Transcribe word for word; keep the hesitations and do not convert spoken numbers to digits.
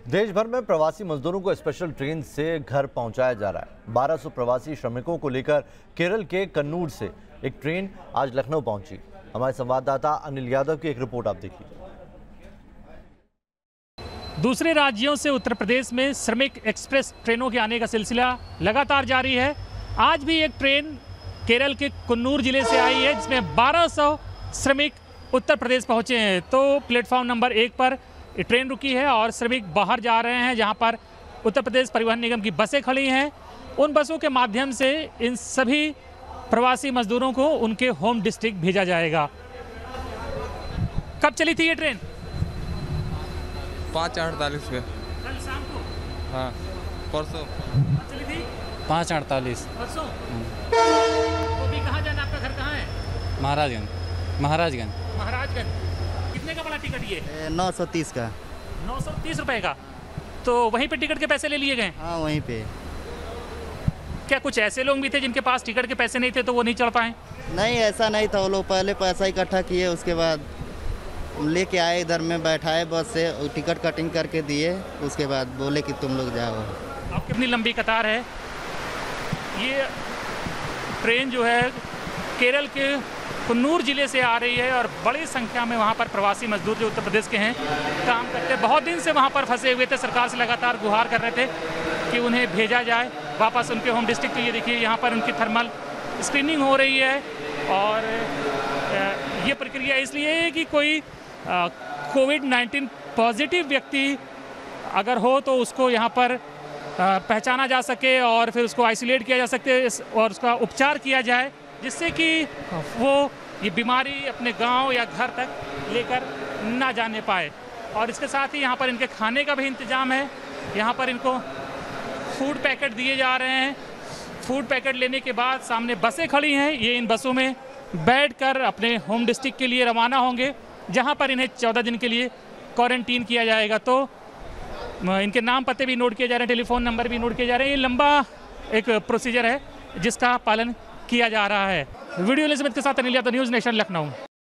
देश भर में प्रवासी मजदूरों को स्पेशल ट्रेन से घर पहुंचाया जा रहा है। बारह सौ प्रवासी श्रमिकों को लेकर केरल के कन्नूर से एक ट्रेन आज लखनऊ पहुंची। हमारे संवाददाता अनिल यादव की एक रिपोर्ट आप देखिए। दूसरे राज्यों से उत्तर प्रदेश में श्रमिक एक्सप्रेस ट्रेनों के आने का सिलसिला लगातार जारी है। आज भी एक ट्रेन केरल के कन्नूर जिले से आई है, जिसमें बारह सौ श्रमिक उत्तर प्रदेश पहुंचे हैं। तो प्लेटफॉर्म नंबर एक पर ट्रेन रुकी है और श्रमिक बाहर जा रहे हैं, जहां पर उत्तर प्रदेश परिवहन निगम की बसें खड़ी हैं। उन बसों के माध्यम से इन सभी प्रवासी मजदूरों को उनके होम डिस्ट्रिक्ट भेजा जाएगा। कब चली थी ये ट्रेन? पाँच अड़तालीस पे कल शाम को। हाँ, परसों चली थी पाँच अड़तालीस। परसों। तो भी कहाँ जाना, आपका घर कहाँ है? महाराजगंज। महाराजगंज महाराजगंज। कितने का बड़ा टिकट ये? नौ सौ तीस का। नौ सौ तीस रुपए का। तो वहीं पे टिकट के पैसे ले लिए गए? हाँ, वहीं पे। क्या कुछ ऐसे लोग भी थे जिनके पास टिकट के पैसे नहीं थे तो वो नहीं चढ़ पाए? नहीं, ऐसा नहीं था। वो लोग पहले पैसा इकट्ठा किए, उसके बाद लेके आए, इधर में बैठाए बस से, टिकट कटिंग करके दिए, उसके बाद बोले कि तुम लोग जाओ। अब कितनी लंबी कतार है। ये ट्रेन जो है केरल के कन्नूर जिले से आ रही है और बड़ी संख्या में वहाँ पर प्रवासी मजदूर जो उत्तर प्रदेश के हैं काम करते, बहुत दिन से वहाँ पर फंसे हुए थे। सरकार से लगातार गुहार कर रहे थे कि उन्हें भेजा जाए वापस उनके होम डिस्ट्रिक्ट। तो ये देखिए, यहाँ पर उनकी थर्मल स्क्रीनिंग हो रही है और ये प्रक्रिया इसलिए है कि कोई कोविड नाइन्टीन पॉजिटिव व्यक्ति अगर हो तो उसको यहाँ पर पहचाना जा सके और फिर उसको आइसोलेट किया जा सके और उसका उपचार किया जाए, जिससे कि वो ये बीमारी अपने गांव या घर तक लेकर ना जाने पाए। और इसके साथ ही यहाँ पर इनके खाने का भी इंतजाम है। यहाँ पर इनको फूड पैकेट दिए जा रहे हैं। फूड पैकेट लेने के बाद सामने बसें खड़ी हैं। ये इन बसों में बैठकर अपने होम डिस्ट्रिक्ट के लिए रवाना होंगे, जहाँ पर इन्हें चौदह दिन के लिए क्वारंटीन किया जाएगा। तो इनके नाम पते भी नोट किए जा रहे हैं, टेलीफोन नंबर भी नोट किए जा रहे हैं। ये लंबा एक प्रोसीजर है जिसका पालन किया जा रहा है। वीडियो लिस्मित के साथ अनिल यादव, न्यूज़ नेशन, लखनऊ।